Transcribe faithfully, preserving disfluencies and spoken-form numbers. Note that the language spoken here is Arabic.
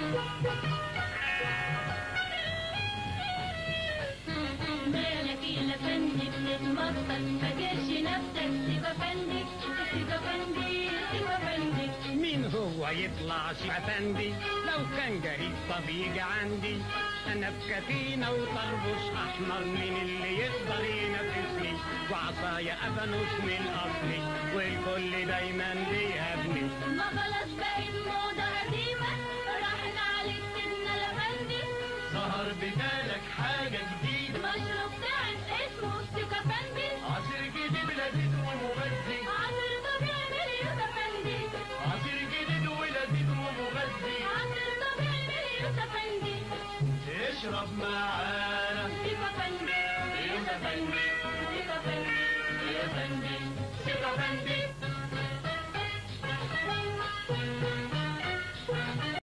مالك يا فندي بتتمطط ما تجيش نفسك سيب افندي سيب افندي سيب افندي. مين هو يطلع سيب افندي لو كان جريء طب يجي عندي. انا بكفينة وطربوش احمر من اللي يقدر ينافسني وعصايا ابانوس من اصلي والكل دايما بيهابني.